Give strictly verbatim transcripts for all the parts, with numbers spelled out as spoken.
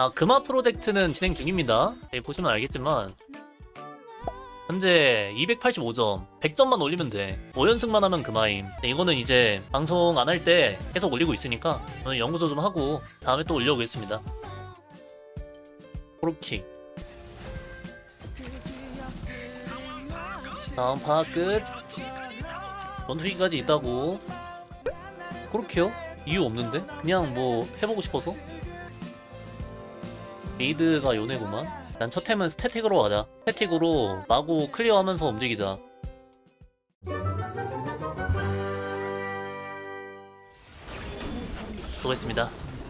아, 금화 프로젝트는 진행 중입니다. 네, 보시면 알겠지만 현재 이백팔십오 점, 백 점만 올리면 돼. 오 연승만 하면 금화임. 네, 이거는 이제 방송 안 할 때 계속 올리고 있으니까 저는 연구소 좀 하고 다음에 또 올려보겠습니다. 코르키. 다음 파 끝. 전투기까지 있다고. 코르키요? 이유 없는데? 그냥 뭐 해보고 싶어서? 레이드가 요네구만. 난 첫 템은 스태틱으로 가자. 스태틱으로 마구 클리어하면서 움직이자. 수고했습니다.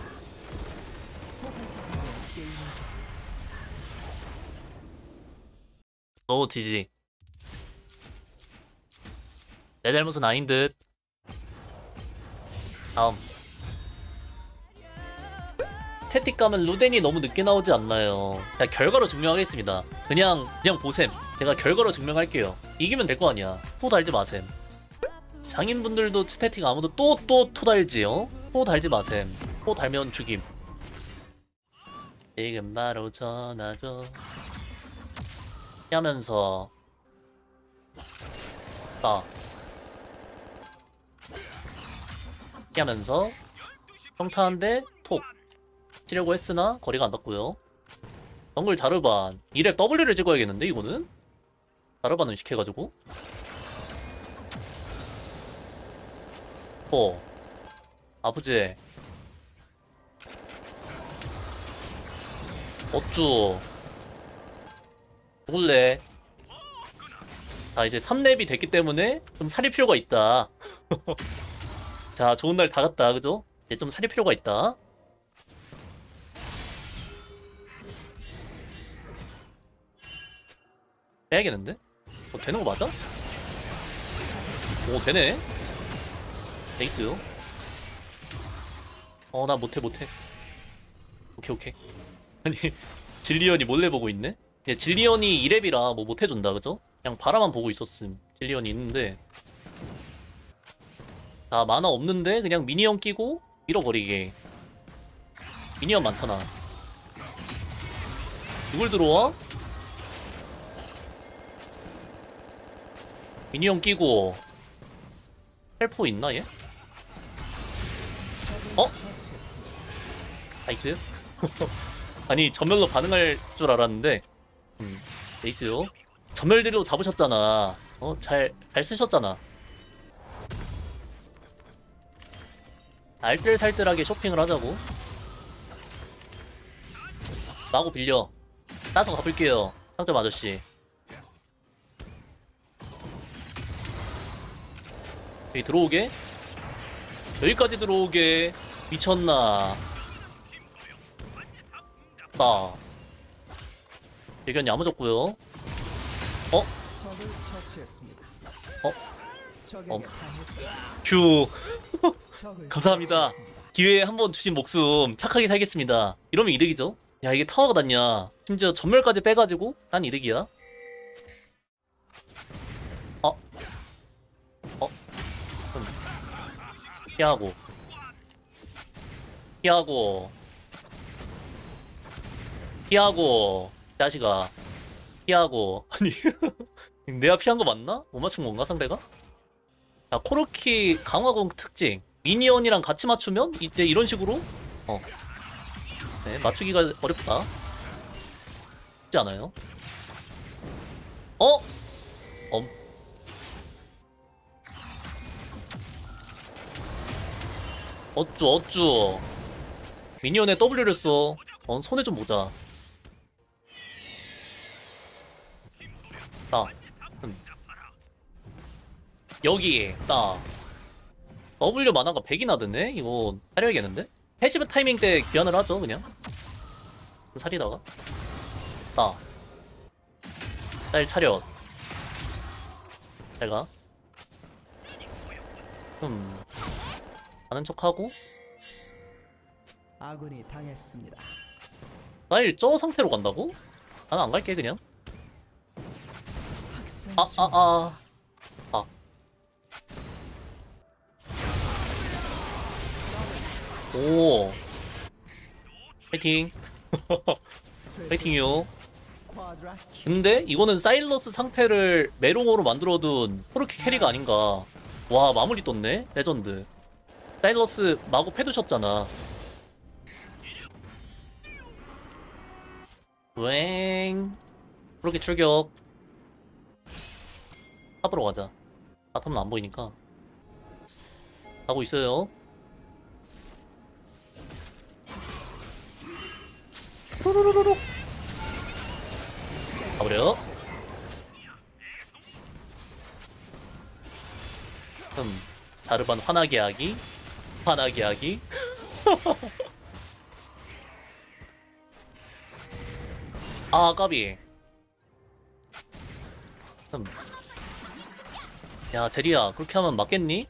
너 지지. 내 잘못은 아닌 듯. 다음. 스태틱 가면 루덴이 너무 늦게 나오지 않나요? 그냥 결과로 증명하겠습니다. 그냥 그냥 보셈. 제가 결과로 증명할게요. 이기면 될 거 아니야. 토 달지 마셈. 장인분들도 스태틱 아무도 또 또 토 달지요? 토 달지 마셈. 토 달면 죽임. 지금 바로 전화줘. 하면서 아 하면서 평타한데 톡 치려고 했으나 거리가 안 닿고요. 정글 자르반 이랩 W를 찍어야겠는데 이거는? 자르반 의식해가지고 어 아프지? 어쭈 죽을래. 자 이제 삼 렙이 됐기 때문에 좀 살릴 필요가 있다. 자 좋은 날 다 갔다 그죠? 이제 좀 살릴 필요가 있다. 빼야겠는데? 어, 되는 거 맞아? 오 되네. 에이스요. 어 나 못해 못해. 오케이 오케이. 아니 질리언이 몰래 보고 있네? 예, 질리언이 이 렙이라 뭐 못해준다 그죠? 그냥 바라만 보고 있었음. 질리언이 있는데 자 만화 없는데 그냥 미니언 끼고 밀어버리게. 미니언 많잖아. 누굴 들어와? 미니언 끼고 헬포 있나 얘? 어? 나이스. 아니 전멸로 반응할 줄 알았는데 음, 에이스요. 전멸대로 잡으셨잖아. 어? 잘, 잘 쓰셨잖아. 알뜰살뜰하게 쇼핑을 하자고. 마구 빌려. 따서 가볼게요 상점 아저씨. 여기 들어오게? 여기까지 들어오게. 미쳤나. 나 대견 야무졌고요. 어? 어? 어? 휴. 감사합니다. 기회에 한번 주신 목숨 착하게 살겠습니다. 이러면 이득이죠? 야 이게 타워가 닿냐. 심지어 전멸까지 빼가지고 난 이득이야. 어? 어? 음. 피하고 피하고 피하고 자식아 피하고. 아니 내가 피한 거 맞나? 못 맞춘 건가 상대가? 자 코르키 강화공 특징 미니언이랑 같이 맞추면 이제 이런 식으로 어 네, 맞추기가 어렵다. 쉽지 않아요. 어? 엄 어쭈 어쭈 미니언에 W를 써. 어 손에 좀 보자. 딱 음. 여기 딱 W 만화가 백이나 드네? 이거 사려야겠는데? 패시브 타이밍 때 귀환을 하죠 그냥. 살이다가 딱 짤 차렷 잘가. 음 아는 척하고 아군이 당했습니다. 날 저 상태로 간다고? 나는 안 갈게 그냥. 아 아 아 아 오 파이팅. 파이팅이요. 근데 이거는 사일러스 상태를 메롱으로 만들어둔 코르키 캐리가 아닌가. 와, 마무리 떴네. 레전드. 사일러스 마구 패두셨잖아. 웽. 그렇게 출격. 탑으로 가자. 바텀은 안 보이니까. 가고 있어요. 뚜루루루루. 가버려. 음, 자르반 화나게 하기. 화나게 하기. 아, 까비. 음. 야, 제리야, 그렇게 하면 맞겠니?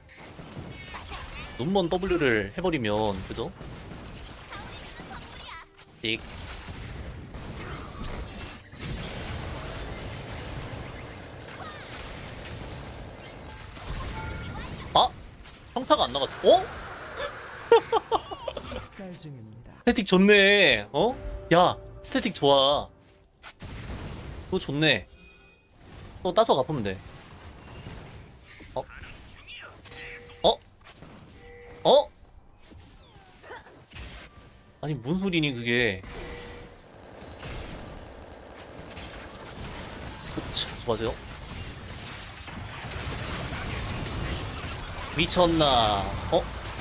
눈먼 W를 해버리면, 그죠? 띡. 아! 평타가 안 나갔어. 어? 스태틱 좋네. 어? 야, 스태틱 좋아. 그거 좋네. 또 따서 갚으면 돼. 어? 어? 어? 아니, 뭔 소리니, 그게. 그치, 수고하세요. 미쳤나. 어?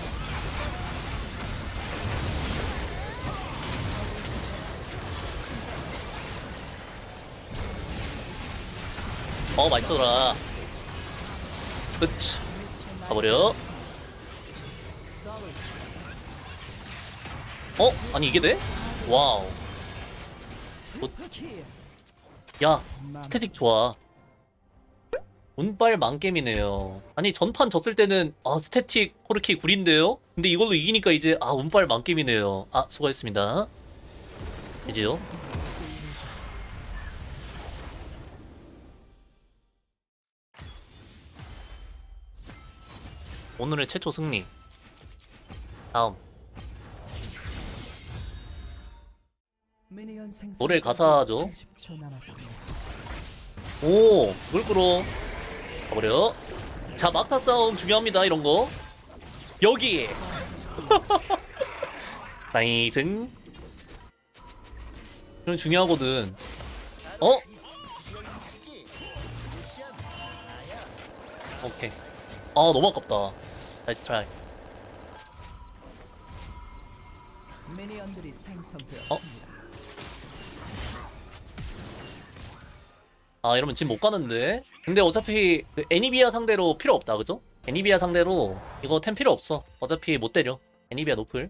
어, 맛있어라. 그치. 가버려. 어? 아니, 이게 돼? 와우. 굿. 야, 스태틱 좋아. 운빨 만겜이네요. 아니, 전판 졌을 때는 아, 스태틱 코르키 구린데요? 근데 이걸로 이기니까 이제 아, 운빨 만겜이네요. 아, 수고했습니다. 이제요. 오늘의 최초 승리. 다음. 노래 가사죠. 오, 물 끌어. 가버려. 자, 막타 싸움 중요합니다. 이런 거. 여기. 나이승. 이건 중요하거든. 어? 오케이. 아, 너무 아깝다. 나이스 트라이. 어? 아, 이러면 집 못 가는데? 근데 어차피 그 애니비아 상대로 필요 없다, 그죠? 애니비아 상대로 이거 템 필요 없어. 어차피 못 때려. 애니비아 노플.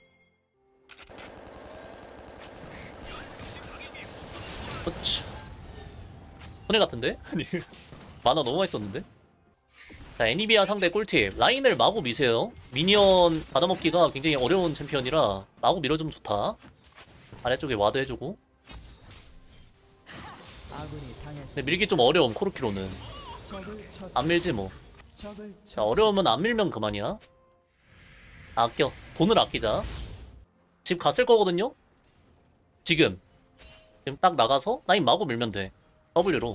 그치. 손해 같은데? 아니, 만화 너무 맛있었는데? 자, 애니비아 상대 꿀팁. 라인을 마구 미세요. 미니언 받아먹기가 굉장히 어려운 챔피언이라 마구 밀어주면 좋다. 아래쪽에 와드 해주고. 근데 밀기 좀 어려움, 코르키로는. 안 밀지 뭐. 자, 어려우면 안 밀면 그만이야. 아껴. 돈을 아끼자. 집 갔을 거거든요? 지금. 지금 딱 나가서 라인 마구 밀면 돼. W로.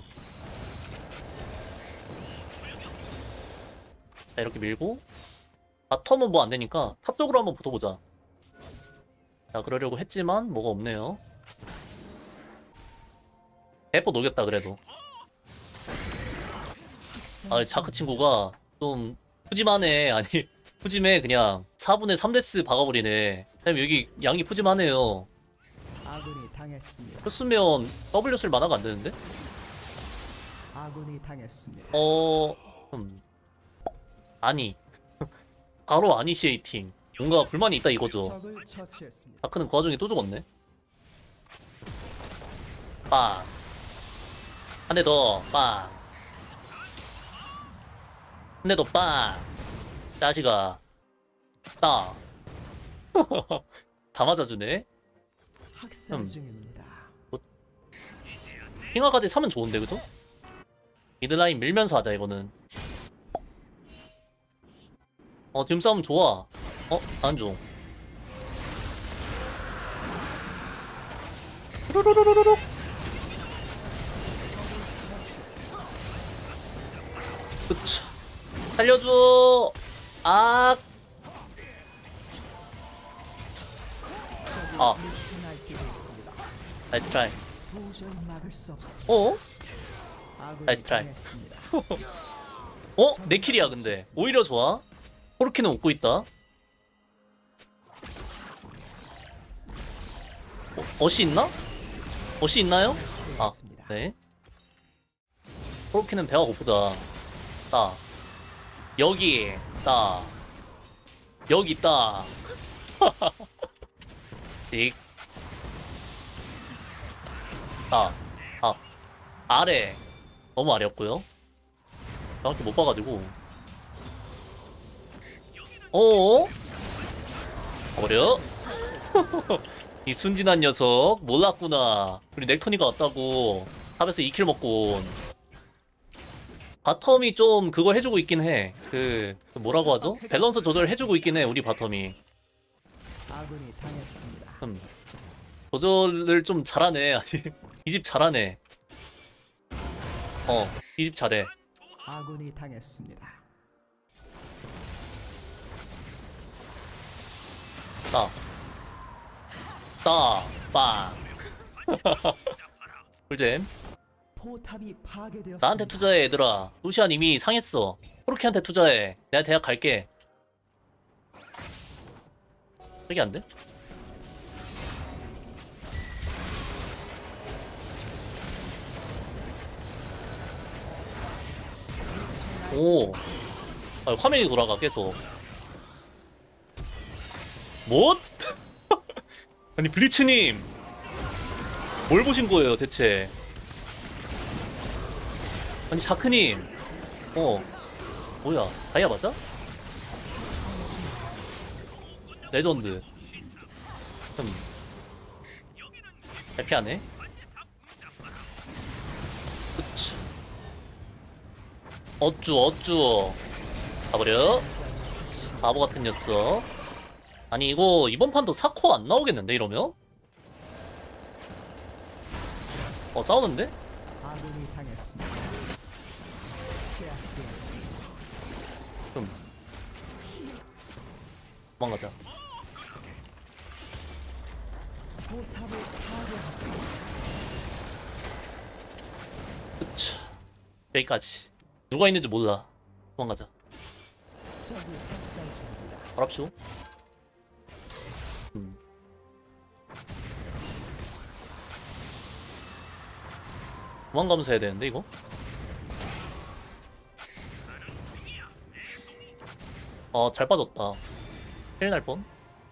자, 이렇게 밀고. 바텀은 뭐 안되니까 탑 쪽으로 한번 붙어보자. 자, 그러려고 했지만 뭐가 없네요. 대포 녹였다 그래도. 아, 자크 친구가 좀 푸짐하네. 아니, 푸짐해. 그냥 사분의 삼 데스 박아버리네. 그럼 여기 양이 푸짐하네요. 아군이 당했습니다. 그랬으면 W 쓸 만화가 안 되는데? 아군이 당했습니다. 어... 음... 아니. 바로 아니시에이팅. 뭔가 불만이 있다 이거죠. 적을 처치했습니다. 다크는 그 와중에 또 죽었네. 빵. 한 대 더. 빵. 한 대 더. 빵. 자식아. 땅. 다 맞아주네. 학살 음. 중입니다. 핑화까지 사면 좋은데, 그죠? 미드라인 밀면서 하자, 이거는. 어, 뒷싸움 좋아. 어? 안 줘. 루루루루루. 그쵸. 살려줘. 아. 아. 나이스 트라이. 도저히 막을 수 없습니다. 어? 아군이 나이스 트라이. 당했습니다. 어? 내 킬이야 근데. 오히려 좋아. 코르키는 웃고 있다. 어, 어시 있나? 어시 있나요? 아, 네. 코르키는 배가 고프다. 따. 여기, 따. 여기 있다. 익. 따. 아. 아래. 너무 아래였고요. 정확히 못 봐가지고. 어어? 가버려. 이 순진한 녀석 몰랐구나. 우리 넥토니가 왔다고 탑에서 이 킬 먹고 온. 바텀이 좀 그거 해주고 있긴 해. 그, 그 뭐라고 하죠? 밸런스 조절 해주고 있긴 해 우리 바텀이. 아군이 당했습니다. 음. 조절을 좀 잘하네. 아니 이 집 잘하네. 어, 이 집 잘해. 아군이 당했습니다. 따. 따. 빵. 꿀잼. 포탑이 파괴되었습니다. 나한테 투자해 얘들아. 루시안 이미 상했어. 코르키한테 투자해. 내가 대학 갈게. 저기 안 돼? 오. 아, 화면이 돌아가 계속. 뭐? 아니 블리츠님 뭘 보신 거예요 대체? 아니 자크님 어 뭐야 다이아 맞아? 레전드. 음 대피하네. 그치. 어쭈 어쭈 가버려. 바보 같은 녀석. 아니 이거 이번 판도 사 코어 안 나오겠는데 이러면? 어 싸우는데? 아군이 당했습니다. 제압되었습니다. 그럼 도망가자. 포탑을 파괴했습니다. 그쵸. 여기까지. 누가 있는지 몰라. 도망가자. 적이 학살 중입니다. 바랍쇼. 음. 도망가면서 해야 되는데 이거? 아 잘 빠졌다. 힐 날 뻔.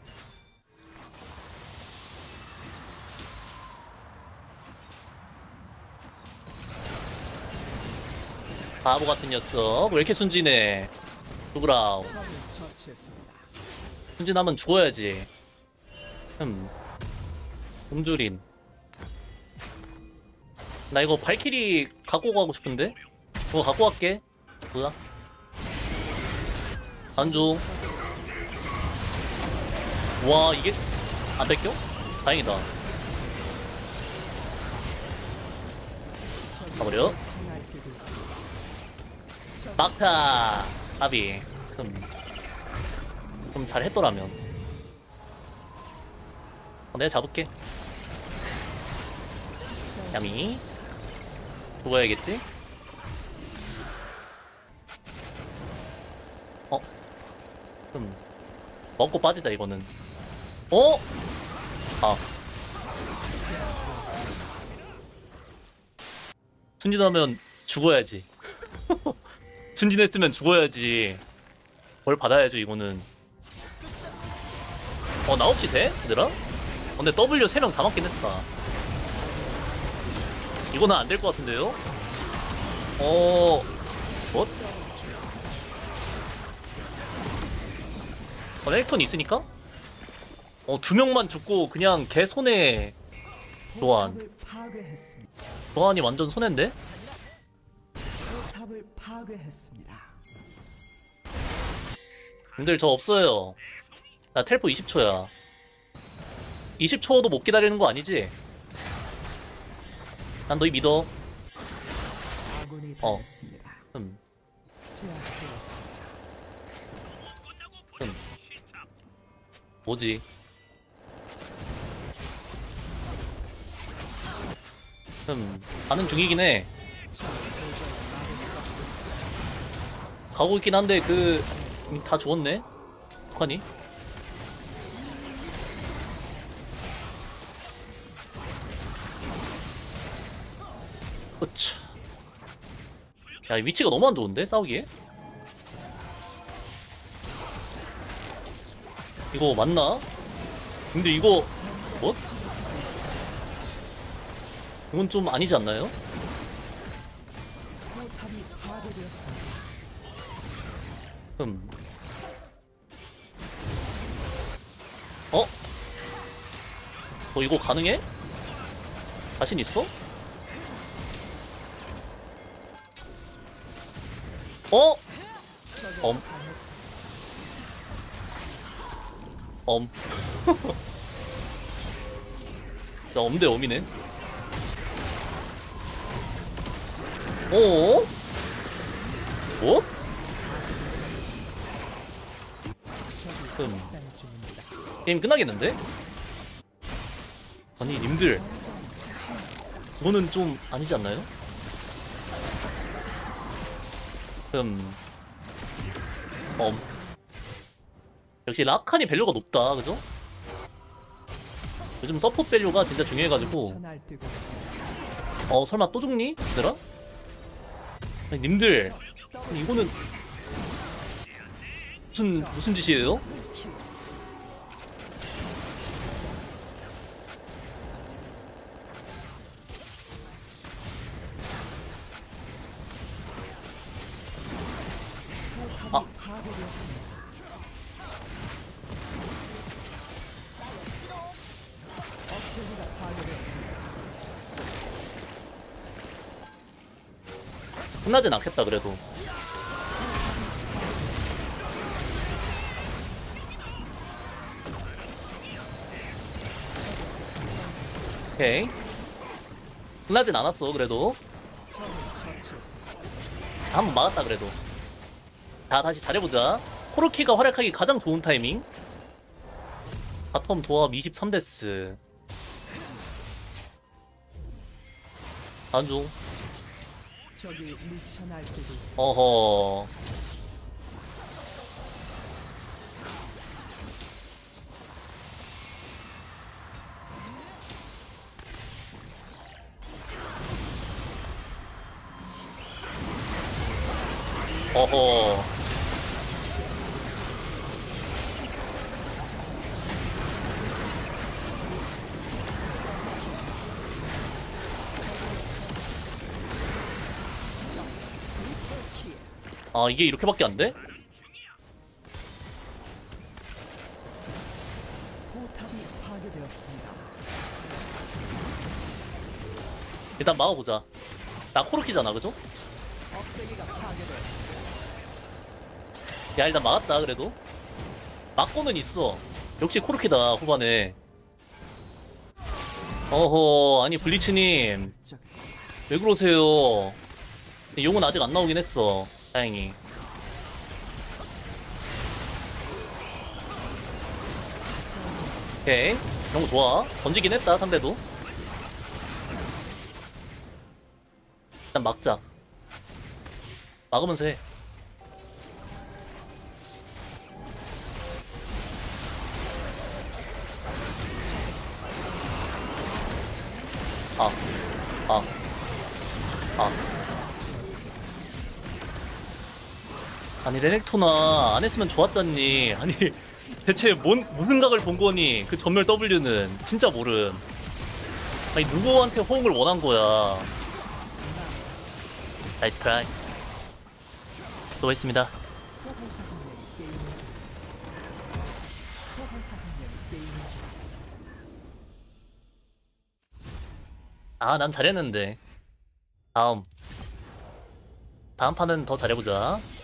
바보 같은 녀석. 왜 이렇게 순진해? 죽으라우. 적을 처치했습니다. 순진하면 죽어야지. 음. 음주린. 나 이거 발키리 갖고 가고 싶은데? 그거 갖고 갈게. 뭐야? 안주. 와, 이게 안 뺏겨? 다행이다. 가버려. 창할게 됐습니다. 막타. 아비. 좀, 좀 잘했더라면. 어, 내가 잡을게. 야미. 죽어야겠지? 어? 좀 먹고 빠지다 이거는. 어? 아. 순진하면 죽어야지. 순진했으면 죽어야지. 벌 받아야죠 이거는. 어 나 없이 돼? 얘들아? 어, 근데 W 세 명 다 맞긴 했다. 이거는 안 될 것 같은데요? 어... 뭐? 어, 렉턴 있으니까? 어, 두 명만 죽고 그냥 개 손해. 조한. 포탑을 파괴했습니다. 조한이 완전 손해인데? 포탑을 파괴했습니다. 님들 저 없어요. 나 텔포 이십 초야. 이십 초도 못 기다리는 거 아니지? 난 너희 믿어. 아군이 어. 당했습니다. 음. 제압되었습니다. 음. 뭐지? 음. 가는 중이긴 해. 가고 있긴 한데 그 다 죽었네. 어떡하니? 으차. 야, 이 위치가 너무 안 좋은데 싸우기에? 이거 맞나? 근데 이거 뭐? 이건 좀 아니지 않나요? 포탑이 파괴되었습니다. 음. 어? 어 이거 가능해? 자신 있어? 어? 엄. 엄. 야, 엄대 엄이네. 어? 뭐? 음. 산 중입니다. 게임 끝나겠는데? 아니 님들 이거는 좀 아니지 않나요? 음. 엄. 역시 라칸이 밸류가 높다 그죠? 요즘 서포트 밸류가 진짜 중요해가지고 천알뛰고 있습니다. 어 설마 또 죽니? 얘들아? 아니 님들 아니, 이거는 무슨 무슨 짓이에요? 아. 파괴되었습니다. 업체가 파괴되었습니다. 끝나진 않겠다 그래도. 오케이 끝나진 않았어 그래도. 적을 처치했습니다. 한번 막았다 그래도. 자 다시 잘해보자. 코르키가 활약하기 가장 좋은 타이밍. 바텀 도합 이십삼 데스. 안줘. 적이 미쳐 날뛰고 있습니다. 어허. 어허. 아 이게 이렇게밖에 안 돼? 포탑이 파괴되었습니다. 일단 막아보자. 나 코르키잖아 그죠? 업체기가 파괴되었습니다. 야 일단 막았다 그래도. 막고는 있어. 역시 코르키다 후반에. 어허 아니 블리츠님 적 왜 그러세요? 용은 아직 안 나오긴 했어 다행히. 오케이 이런 거 좋아. 던지긴 했다 상대도. 일단 막자. 막으면서 해. 아, 아, 아. 아니 레넥토나 안 했으면 좋았다니. 아니 대체 뭔 무슨 각을 본 거니? 그 전멸 W는 진짜 모름. 아니 누구한테 호응을 원한 거야? 나이스 트라이. 수고했습니다. 서발사 한명이 게임을 중단했습니다. 서발사 한명이 게임을 중단했습니다. 아, 난 잘했는데. 다음. 다음 판은 더 잘해보자.